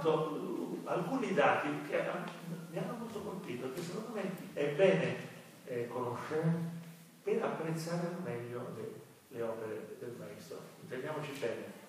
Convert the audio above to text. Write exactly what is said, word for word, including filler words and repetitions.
fatto alcuni dati che mi hanno molto colpito, che secondo me è bene eh, conoscere per apprezzare al meglio le, le opere del maestro. Intendiamoci bene.